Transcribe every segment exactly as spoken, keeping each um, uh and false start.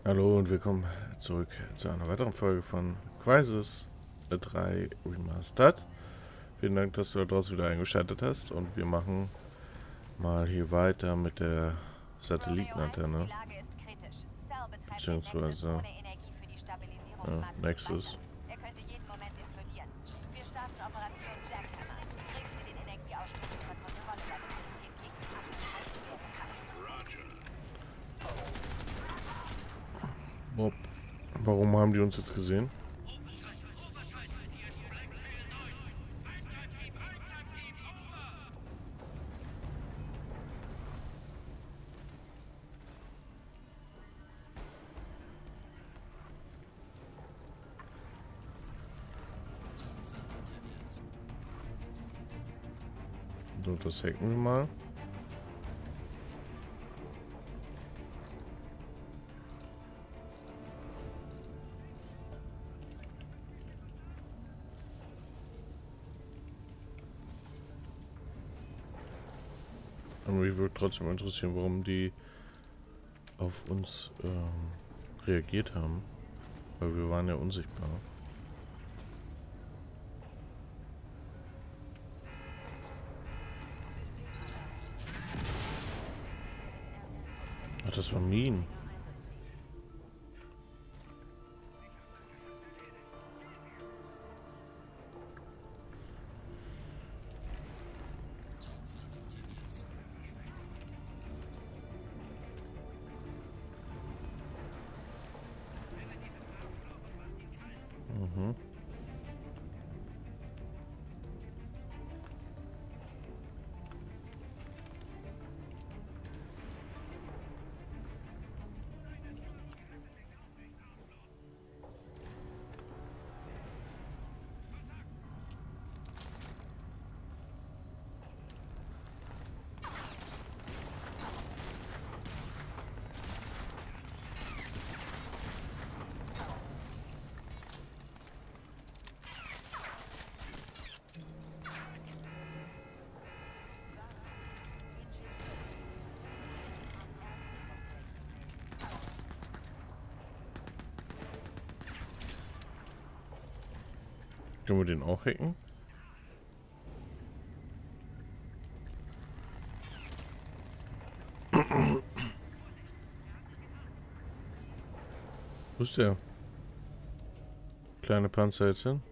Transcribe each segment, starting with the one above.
Hallo und willkommen zurück zu einer weiteren Folge von Crysis drei Remastered. Vielen Dank, dass du da draußen wieder eingeschaltet hast und wir machen mal hier weiter mit der Satellitenantenne, beziehungsweise ja, Nexus. Er könnte jeden Moment implodieren. Wir starten Operation Jackhammer. Bringen Sie den Energieausstoß unter Kontrolle, damit System X abgeschaltet werden kann. Bob. Warum haben die uns jetzt gesehen? So, das hacken wir mal. Aber mich würde trotzdem interessieren, warum die auf uns ähm, reagiert haben. Weil wir waren ja unsichtbar. Ach, das war Minen. Mhm. Können wir den auch hacken? Wo ist der kleine Panzer jetzt hin?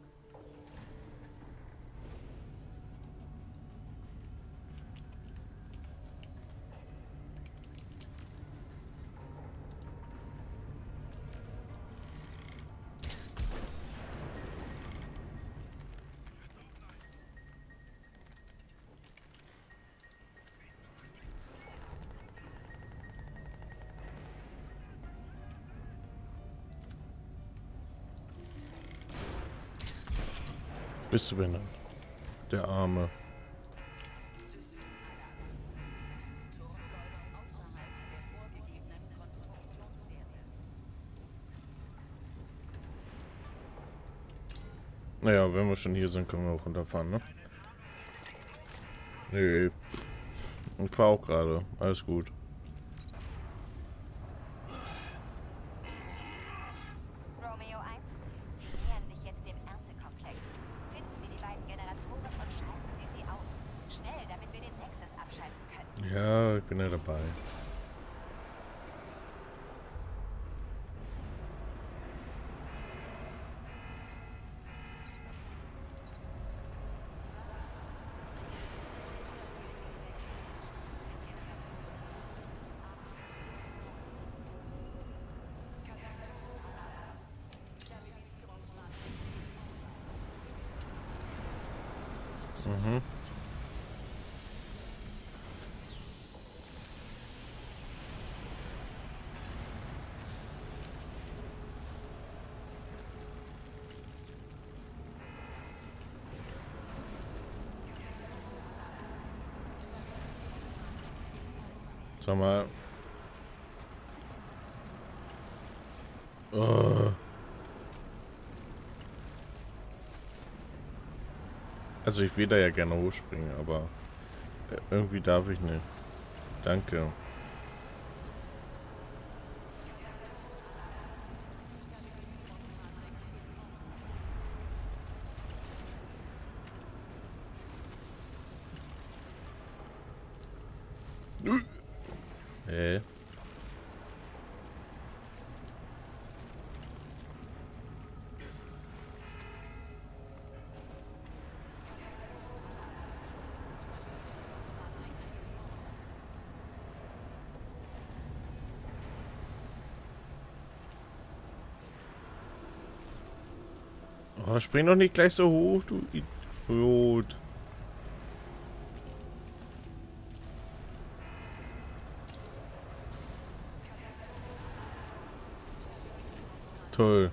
Bist du behindert? Der Arme. Naja, wenn wir schon hier sind, können wir auch runterfahren, ne? Nee. Ich fahr auch gerade. Alles gut. Romeo eins, Sie nähern sich jetzt dem Erntekomplex. Finden Sie die beiden Generatoren und schalten Sie sie aus. Schnell, damit wir den Nexus abschalten können. Ja, ich bin ja dabei. Mhm. Sag mal. Oh. Also ich will da ja gerne hochspringen, aber irgendwie darf ich nicht. Danke. Hä? Oh, spring doch nicht gleich so hoch, du Idiot. Toll.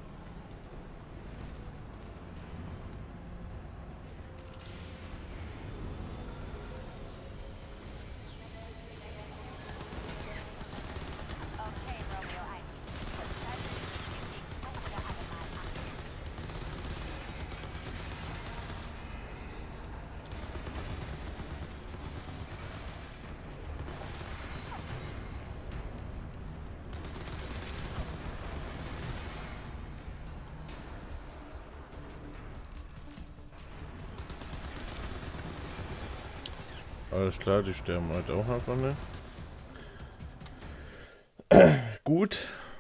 Okay, Romeo eins. Schalten Sie System X ein für alle Mal ab. Alles klar, die sterben halt auch einfach, ne? Gut.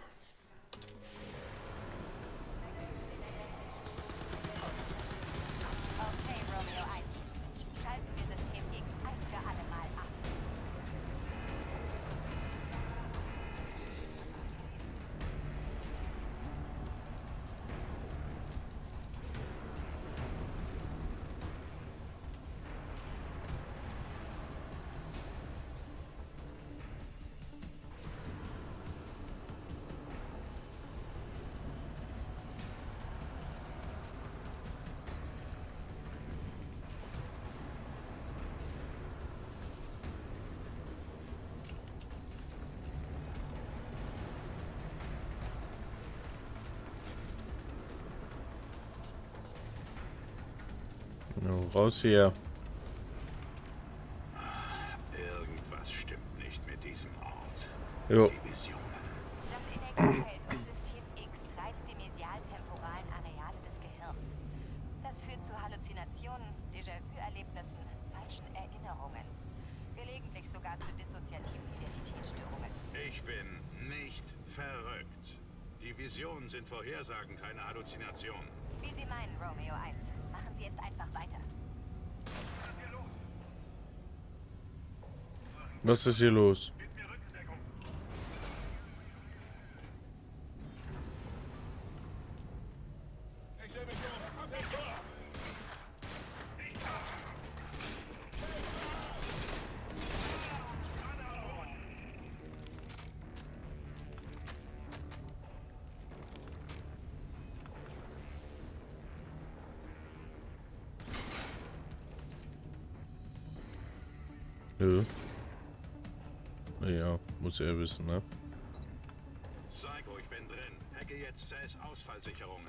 Okay, Romeo eins. Schalten wir System X ein für alle Mal ab. No, raus hier. Irgendwas stimmt nicht mit diesem Ort. Jo. Die Visionen. Das Energiefeld um System X reizt die medial-temporalen Areale des Gehirns. Das führt zu Halluzinationen, Déjà-vu-Erlebnissen, falschen Erinnerungen. Gelegentlich sogar zu dissoziativen Identitätsstörungen. Ich bin nicht verrückt. Die Visionen sind Vorhersagen, keine Halluzinationen. Wie Sie meinen, Romeo eins. Machen Sie jetzt einfach weiter. Was ist hier los? Nö. Ja, muss er wissen, ne? Psycho, ich bin drin. Hacke jetzt C S Ausfallsicherungen.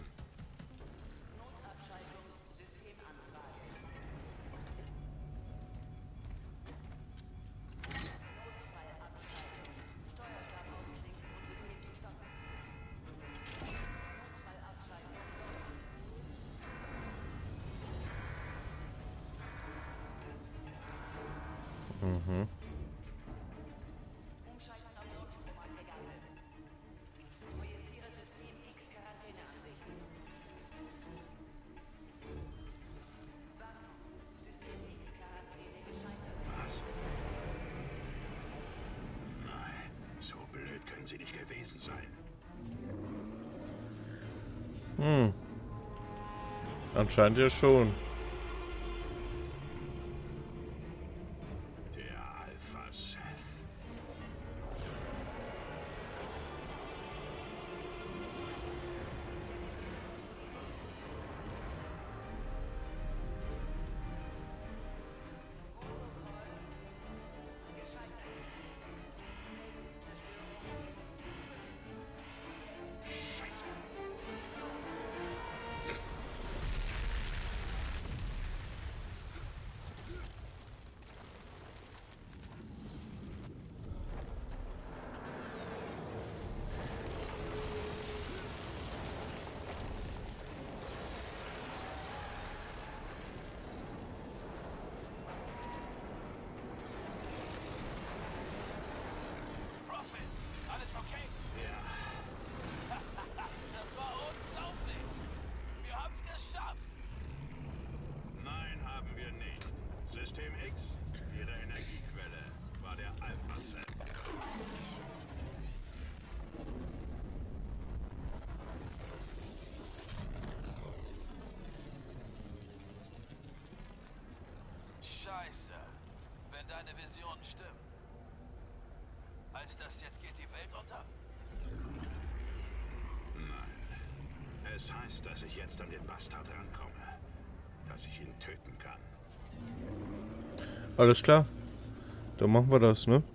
Mhm. Was? Nein, so blöd können sie nicht gewesen sein. Hm. Anscheinend ja schon. Der Alpha-Chef. wenn deine Visionen stimmen. Heißt das, jetzt geht die Welt unter? Nein. Es heißt, dass ich jetzt an den Bastard rankomme. Dass ich ihn töten kann. Alles klar. Dann machen wir das, ne?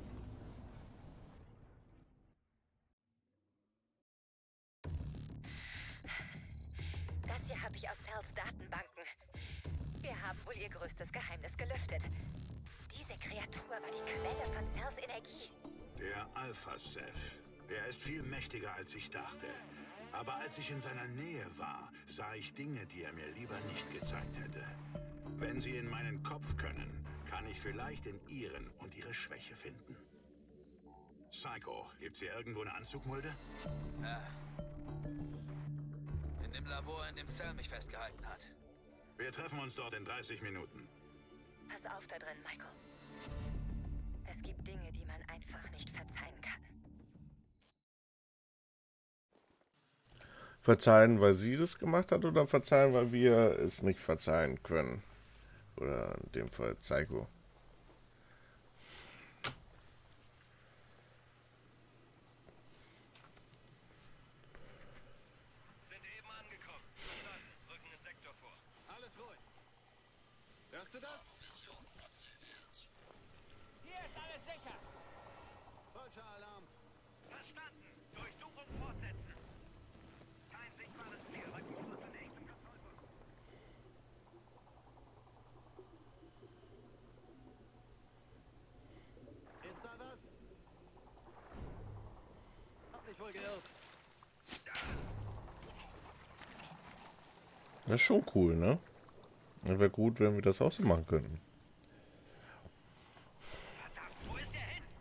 Das hier habe ich aus Cells Datenbanken. Wir haben wohl ihr größtes Geheimnis gelüftet. Diese Kreatur war die Quelle von Cells Energie. Der Alpha-Ceph. Er ist viel mächtiger, als ich dachte. Aber als ich in seiner Nähe war, sah ich Dinge, die er mir lieber nicht gezeigt hätte. Wenn sie in meinen Kopf können, kann ich vielleicht in ihren und ihre Schwäche finden. Psycho, gibt's hier irgendwo eine Anzugmulde? Ja. In dem Labor, in dem Cell mich festgehalten hat. Wir treffen uns dort in dreißig Minuten. Pass auf da drin, Michael. Es gibt Dinge, die man einfach nicht verzeihen kann. Verzeihen, weil sie das gemacht hat, oder verzeihen, weil wir es nicht verzeihen können? Oder in dem Fall Psycho. Sind eben angekommen. Verstanden. Rücken den Sektor vor. Alles ruhig. Hörst du das? Hier ist alles sicher. Falscher Alarm. Verstanden. Durchsuchung fortsetzen. Kein sichtbares Ziel. Rücken vor zur nächsten Kontrollpunkt. Ist da was? Hab mich wohl geirrt. Das ist schon cool, ne? Das wäre gut, wenn wir das auch so machen könnten. Verdammt, wo ist der hin?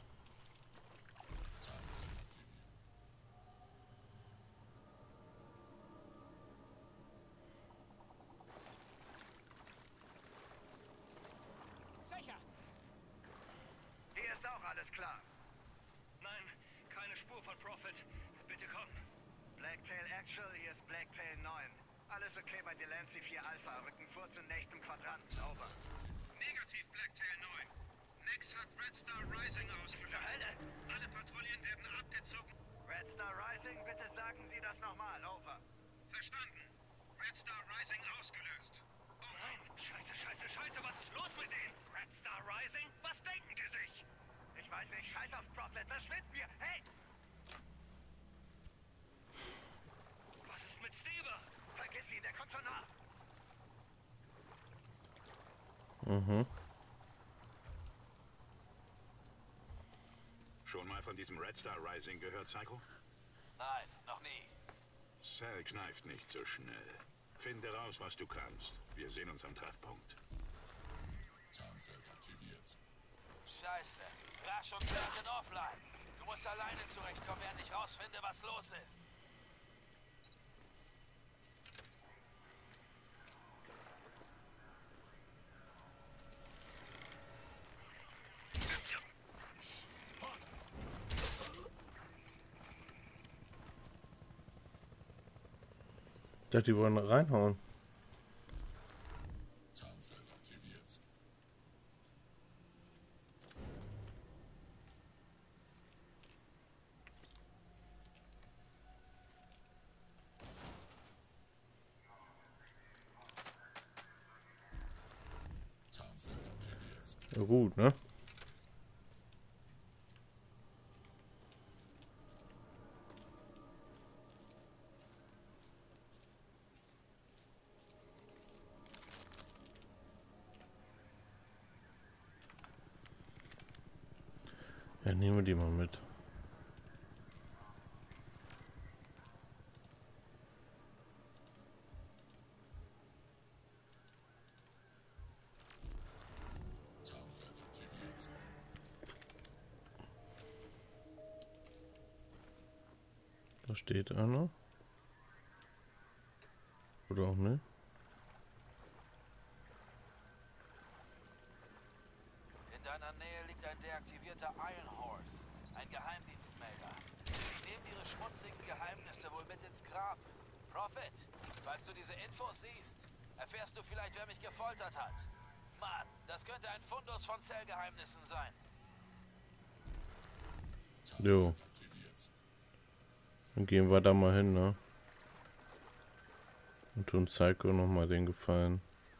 Sicher. Hier ist auch alles klar. Nein, keine Spur von Prophet. Bitte komm. Blacktail Actual, hier ist Blacktail neun. Alles okay bei Delancey vier Alpha. Rücken vor zum nächsten Quadranten. Over. Negativ, Blacktail neun. Nex hat Red Star Rising ausgelöst. Zur Hölle! Alle Patrouillen werden abgezogen. Red Star Rising, bitte sagen Sie das nochmal. Over. Verstanden. Red Star Rising ausgelöst. Nein, scheiße, scheiße, scheiße, was ist los mit denen? Red Star Rising? Was denken die sich? Ich weiß nicht, scheiß auf Prophet, verschwinden wir! Hey! Was ist mit Steve? Vergiss ihn, der kommt schon nach! Mhm. Schon mal von diesem Red Star Rising gehört, Psycho? Nein, noch nie. Cell kneift nicht so schnell. Finde raus, was du kannst. Wir sehen uns am Treffpunkt. Scheiße. Rasch und klar sind offline. Du musst alleine zurechtkommen, während ich rausfinde, was los ist. Ich dachte, die wollen reinhauen. Ja gut, ne? Ja, nehmen wir die mal mit. Da steht einer. Oder auch nicht. In deiner Nähe liegt ein deaktivierter Iron Horse, ein Geheimdienstmelder. Sie nehmen ihre schmutzigen Geheimnisse wohl mit ins Grab. Prophet, falls du diese Infos siehst, erfährst du vielleicht, wer mich gefoltert hat. Mann, das könnte ein Fundus von Zellgeheimnissen sein. Jo. Dann gehen wir da mal hin, ne? Und tun Psycho nochmal den Gefallen.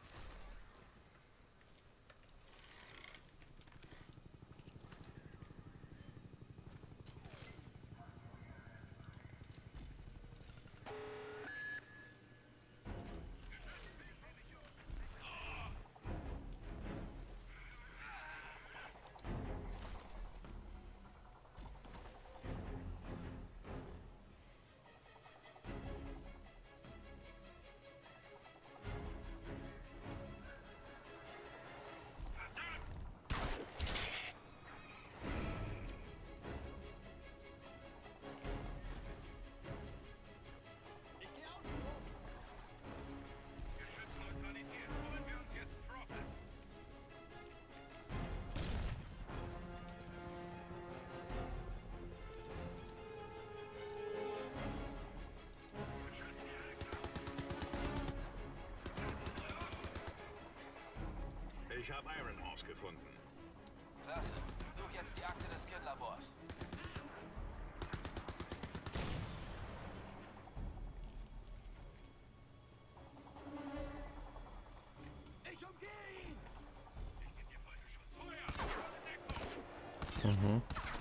Ich habe Iron Horse gefunden. Klasse. Such jetzt die Akte des Skin-Labors. Ich umgehe ihn! Mhm.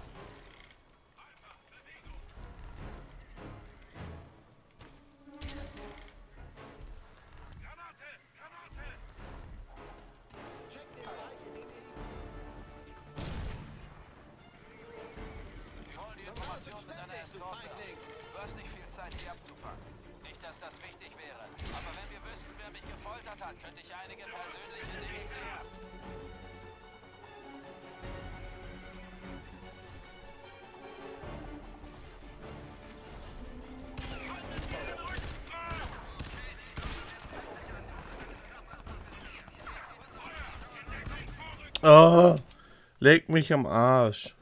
Check den Bereich, Baby! Wir holen die Informationen mit einer Eskorte ab. Du hast nicht viel Zeit, sie abzufangen. Nicht, dass das wichtig wäre. Aber wenn wir wüssten, wer mich gefoltert hat, könnte ich einige persönliche Dinge klären. Oh, leg mich am Arsch.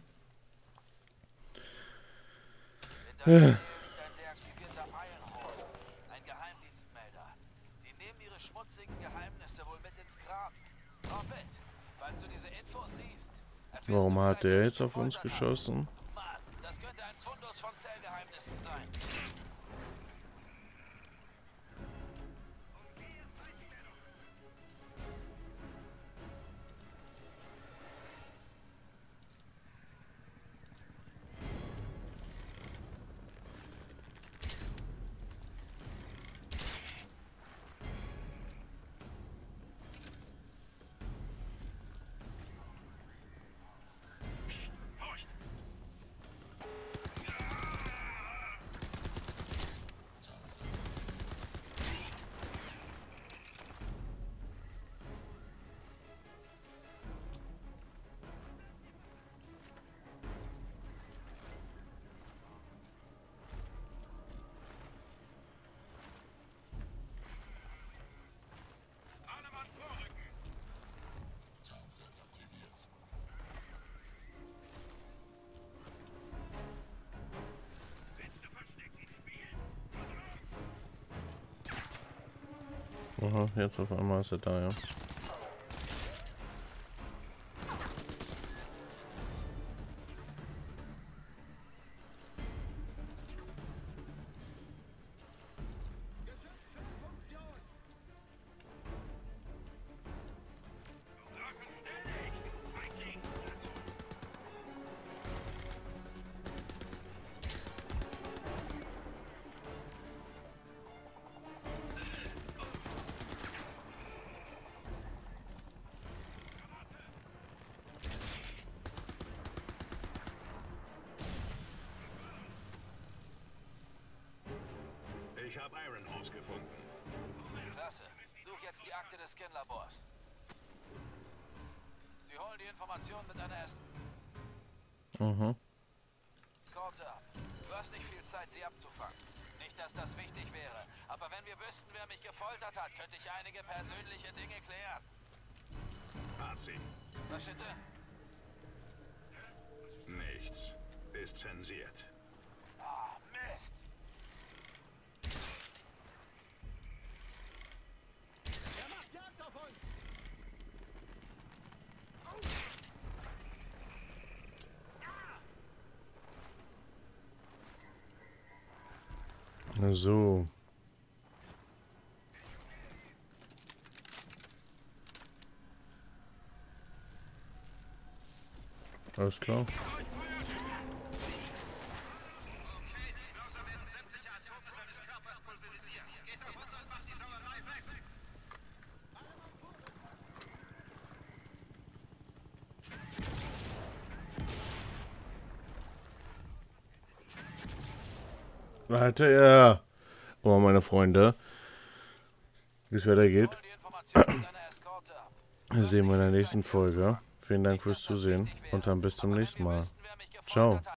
In deiner Nähe liegt ein deaktivierter Iron Horse, ein Geheimdienstmelder. Die nehmen ihre schmutzigen Geheimnisse wohl mit ins Grab. Robert, falls du diese Infos siehst, erfährst Warum du hat vielleicht, der wer jetzt mich auf uns gefoltert hat. geschossen? Mann, das könnte ein Fundus von Zellgeheimnissen sein. Aha, jetzt auf einmal ist er da, ja. Ich habe Iron Horse gefunden. Klasse. Such jetzt die Akte des Skin-Labors. Sie holen die Informationen mit einer Mhm. Eskorte ab. Du hast nicht viel Zeit, sie abzufangen. Nicht, dass das wichtig wäre. Aber wenn wir wüssten, wer mich gefoltert hat, könnte ich einige persönliche Dinge klären. Hat sie. Was steht drin? Nichts. Ist zensiert. Ah, Mist. Er macht Jagd auf uns! Na so. Alles klar. Alter, ja. Oh, meine Freunde. Wie es weitergeht, sehen wir in der nächsten Folge. Vielen Dank fürs Zusehen und dann bis zum nächsten Mal. Ciao.